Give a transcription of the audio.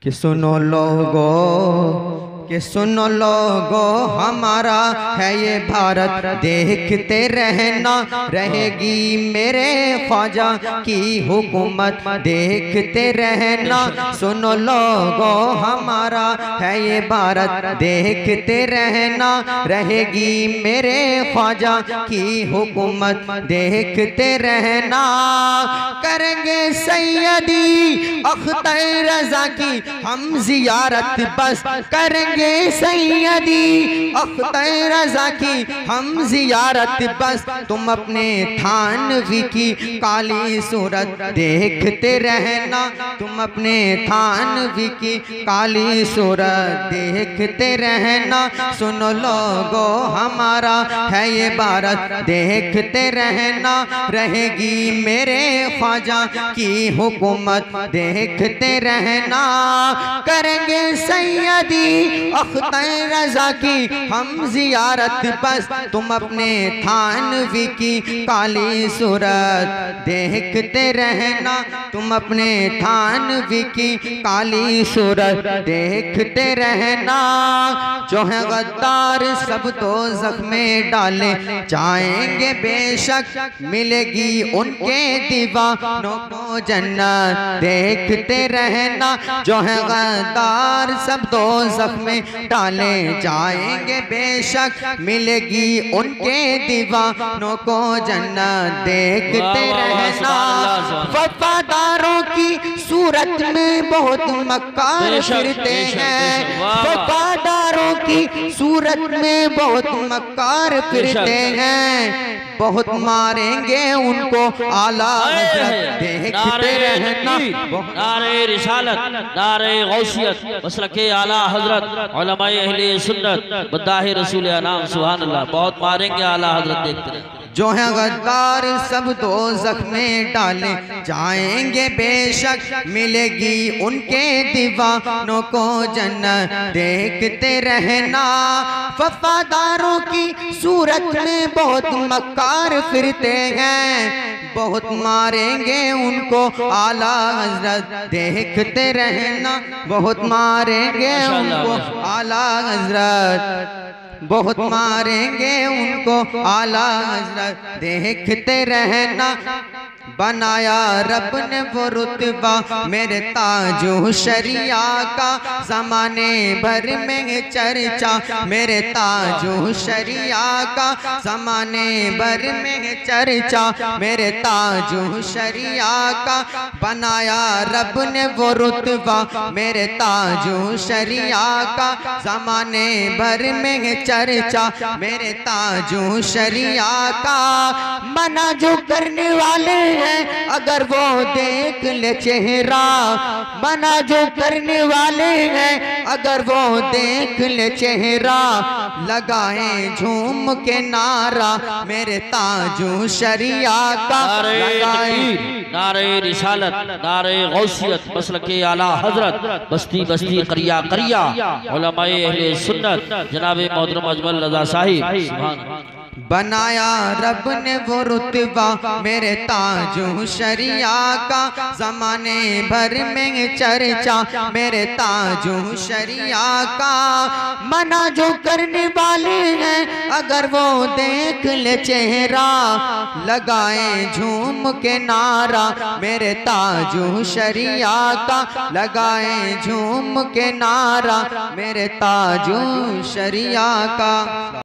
कि सुनो लोगो, कि सुनो लोगो, हमारा है ये भारत, देखते रहना रहेगी मेरे ख्वाजा की हुकूमत, देखते रहना। सुनो लोगो, हमारा है ये भारत, देखते रहना रहेगी मेरे ख्वाजा की हुकूमत, देखते रहना। करेंगे सैयदी अख्तर रजा की हम जियारत, बस करेंगे सैयदी अख्तर रजा की हम जियारत, बस तुम अपने थानवी की काली सूरत देखते रहना, तुम अपने थानवी की काली सूरत देखते रहना। सुनो लोगो, हमारा है ये भारत, देखते रहना रहेगी मेरे ख्वाजा की हुकूमत, देखते रहना। करेंगे सैयदी अख्तर रजा की हम जियारत, बस तुम अपने थानवी की काली सूरत देखते रहना, तुम अपने थानवी की काली सूरत देखते रहना। जो है गद्दार सब दोज़ख में डाले जाएंगे बेशक, मिलेगी उनके दीवानों को जन्नत, देखते रहना। जो है गद्दार सब दोज़ख में डाले जाएंगे बेशक, मिलेगी उनके दीवानों को जन्नत, देखते रहना। वफादारों की सूरत में बहुत मक्कार फिरते हैं, वफादारों की सूरत में बहुत मक्कार फिरते हैं, बहुत मारेंगे उनको आला हज़रत, देखते रहना। नारे रिसालत, नारे गौसियत, मसलके आला हज़रत, उलमाए अहले सुन्नत, बद्दाहे रसूल अनाम, सुभान अल्लाह। बहुत मारेंगे आला हज़रत, देखते रहे। जो है गद्दार सब दोज़ख में डाले जाएंगे बेशक, मिलेगी उनके दीवानों को जन्नत, देखते रहना। वफादारों की सूरत में बहुत मक्कार फिरते हैं, बहुत मारेंगे उनको आला हज़रत, देखते रहना। बहुत मारेंगे उनको आला हज़रत, बहुत मारेंगे उनको आला हज़रत, देखते रहना। बनाया रब ने वो रुतबा मेरे ताजो शरिया का, ज़माने भर में चर्चा मेरे ताजो शरिया का, ज़माने भर में चर्चा मेरे ताजो शरिया का। बनाया रब ने वो रुतबा मेरे ताजो शरिया का, ज़माने भर में चर्चा मेरे ताजो शरिया का। मना जो करने वाले अगर वो देख ले चेहरा, मना जो करने वाले हैं अगर वो देख ले चेहरा, लगाए झूम के नारा मेरे ताजो शरिया का। नारे रिसालत, नारे गौसियत, मसलके आला हज़रत, बस्ती बस्ती करिया करिया, उलमाए अहले सुन्नत, जनाबे मोहतरम अजमल रज़ा साहिब। बनाया रब ने वो रुतबा मेरे ताजो शरिया का, ज़माने भर में चर्चा मेरे ताजो शरिया का। मना जो करने वाले हैं अगर वो देख ले चेहरा, लगाए झूम के नारा मेरे ताजो शरिया का, लगाए झूम के नारा मेरे ताजो शरिया का।